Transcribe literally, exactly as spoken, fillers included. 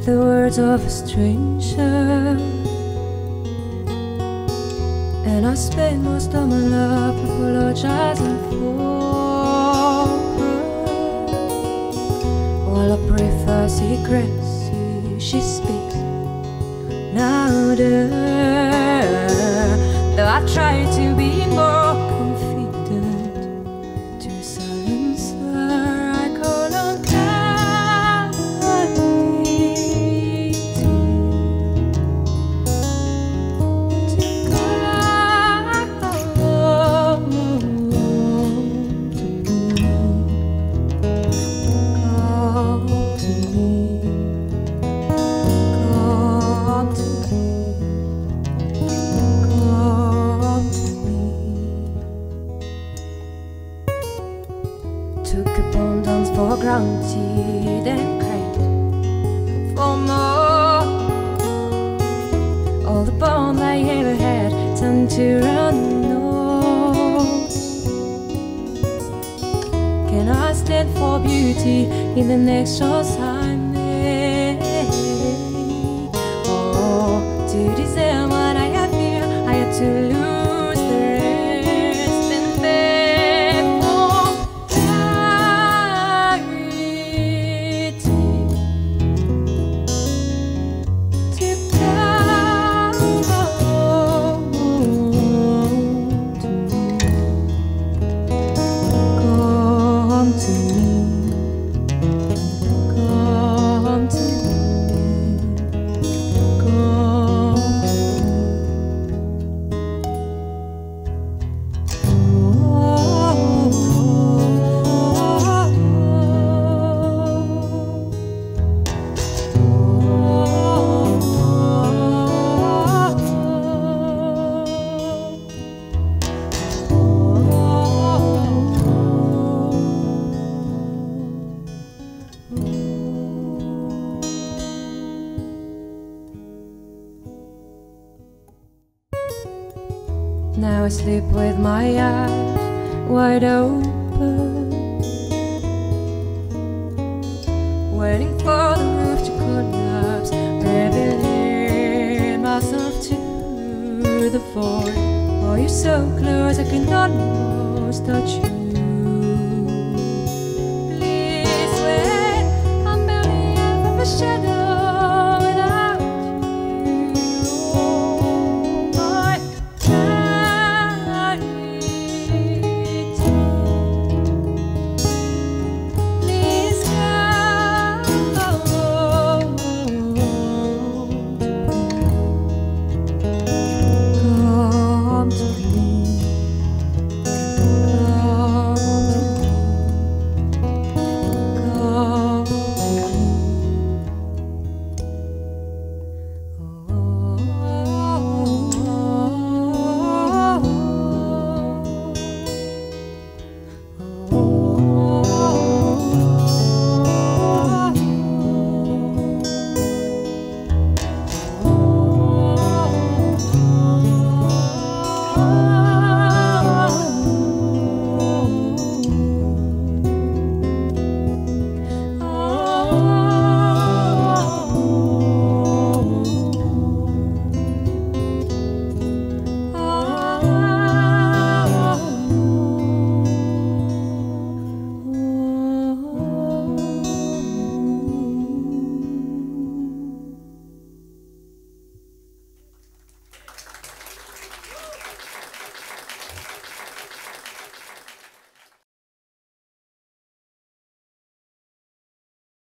the words of a stranger, and I spend most of my life apologizing for her. While I pray for secrecy, she speaks louder. Though I try to be more confident, to silence her I call on clarity, to come to me, come to me, come to me. Took abundance for granted and craved for more. All the bond I ever had turned to run north. Can I stand for beauty in the next choice I made? Or to deserve what I have here, I had to lose the rest and beg for clarity, to come to me, come to me, come to me, come to Now I sleep with my eyes wide open, waiting for the roof to collapse, revealing myself to the void. Oh, you're so close I can almost touch you.